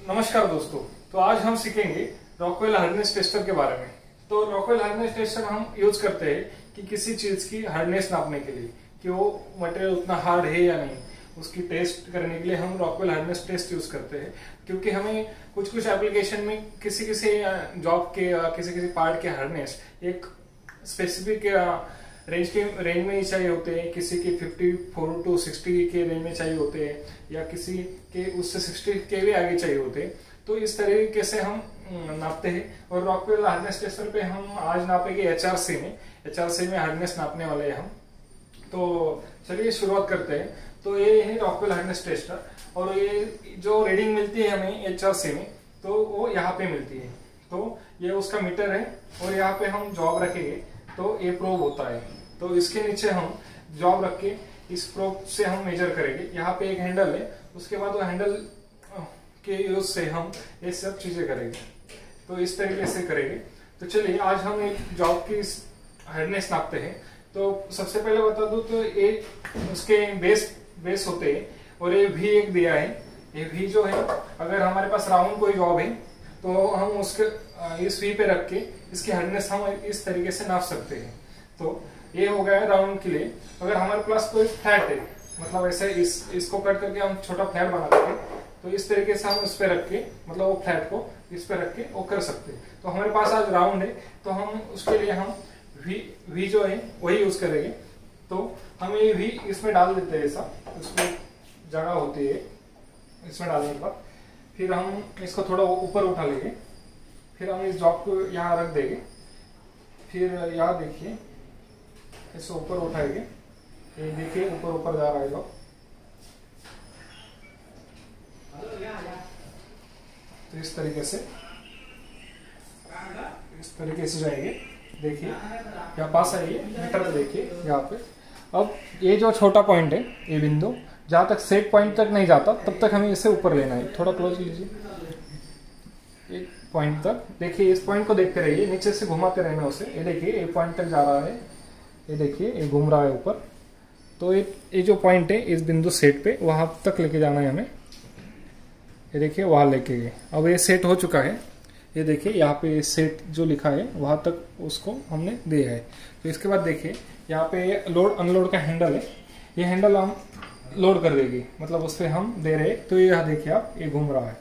नमस्कार दोस्तों। तो आज हम सीखेंगे रॉकवेल हार्डनेस टेस्टर के बारे में। तो रॉकवेल हार्डनेस टेस्टर हम यूज करते हैं कि किसी चीज की हार्डनेस नापने के लिए कि वो मटेरियल उतना हार्ड है या नहीं, उसकी टेस्ट करने के लिए हम रॉकवेल हार्डनेस टेस्ट यूज करते हैं। क्योंकि हमें कुछ कुछ एप्लीकेशन में किसी जॉब के किसी पार्ट के हार्डनेस एक स्पेसिफिक रेंज में ही चाहिए होते हैं, किसी के 54 to 60 के रेंज में चाहिए होते हैं या किसी के उससे 60 के भी आगे चाहिए होते हैं। तो इस तरीके से हम नापते हैं। और रॉकवेल हार्डनेस टेस्टर पे हम आज नापेंगे एचआरसी में हार्डनेस नापने वाले हैं हम। तो चलिए शुरुआत करते हैं। तो ये है रॉकवेल हार्डनेस टेस्टर और ये जो रीडिंग मिलती है हमें एचआरसी में तो वो यहाँ पे मिलती है। तो ये उसका मीटर है और यहाँ पे हम जॉब रखेंगे तो ये प्रोब होता है। तो इसके नीचे हम जॉब रख के इस प्रोब से हम मेजर करेंगे। यहाँ पे एक हैंडल है, उसके बाद वो हैंडल के यूज से हम ये सब चीजें करेंगे। तो इस तरीके से करेंगे। तो चलिए आज हम एक जॉब की हार्डनेस नापते हैं। तो सबसे पहले बता दूं तो ये उसके बेस होते हैं और ये भी एक दिया है। ये भी जो है अगर हमारे पास राउंड कोई जॉब है तो हम उसके इस वी पे रख के इसकी हार्डनेस हम इस तरीके से नाप सकते हैं। तो ये हो गया राउंड के लिए। अगर हमारे पास कोई फ्लैट है, मतलब ऐसे इसको कट करके हम छोटा फ्लैट बना देंगे तो इस तरीके से हम इस पे रख के मतलब वो फ्लैट को इस पे रख के वो कर सकते हैं। तो हमारे पास आज राउंड है तो हम उसके लिए हम वी जो है वही यूज करेंगे। तो हम ये वी इसमें डाल देते हैं, ऐसा उसमें जगह होती है इसमें डालने के बाद फिर हम इसको थोड़ा ऊपर उठा लेंगे। फिर हम इस जॉब को यहाँ रख देंगे। फिर यहाँ देखिए इसे ऊपर उठाएंगे, ये देखिए ऊपर ऊपर जा रहा है जॉब। तो इस तरीके से जाएंगे। देखिए यहाँ पास आइए, मीटर पे देखिए यहाँ पे। अब ये जो छोटा पॉइंट है ये बिंदु जहां तक सेट पॉइंट तक नहीं जाता तब तक हमें इसे ऊपर लेना है। थोड़ा क्लोज लीजिए एक पॉइंट तक। देखिए इस पॉइंट को देखते रहिए, नीचे से घुमाते रहना उसे। ये देखिए एक पॉइंट तक जा रहा है, ये देखिए ये घूम रहा है ऊपर। तो ये जो पॉइंट है इस बिंदु सेट पे वहां तक लेके जाना है हमें। ये देखिए वहां लेके गए। अब ये सेट हो चुका है। ये देखिए यहाँ पे सेट जो लिखा है वहां तक उसको हमने दिया है। तो इसके बाद देखिए यहाँ पे लोड अनलोड का हैंडल है। ये हैंडल हम लोड कर देगी, मतलब उस पर हम दे रहे। तो ये यहाँ देखिए आप ये घूम रहा है।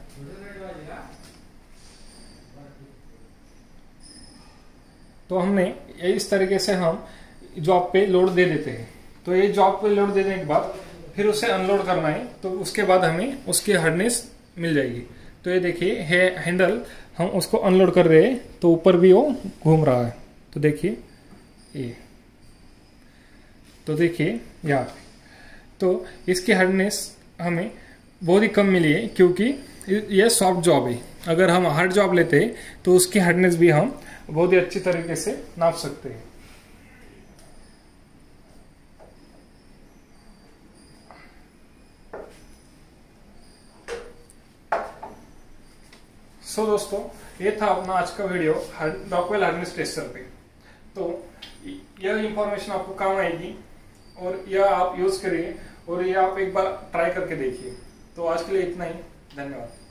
तो हमने इस तरीके से हम जॉब पे लोड दे देते हैं। तो ये जॉब पे लोड देने के बाद फिर उसे अनलोड करना है। तो उसके बाद हमें उसकी हार्डनेस मिल जाएगी। तो ये देखिए हैंडल हम उसको अनलोड कर रहे हैं तो ऊपर भी वो घूम रहा है। तो देखिए ये, तो देखिए यहाँ पे तो इसकी हार्डनेस हमें बहुत ही कम मिली है क्योंकि ये सॉफ्ट जॉब है। अगर हम हार्ड जॉब लेते हैं तो उसकी हार्डनेस भी हम बहुत ही अच्छी तरीके से नाप सकते हैं। सो दोस्तों ये था अपना आज का वीडियो रॉकवेल हार्डनेस टेस्टर पे। तो यह इंफॉर्मेशन आपको काम आएगी और यह आप यूज करिए और यह आप एक बार ट्राई करके देखिए। तो आज के लिए इतना ही, धन्यवाद।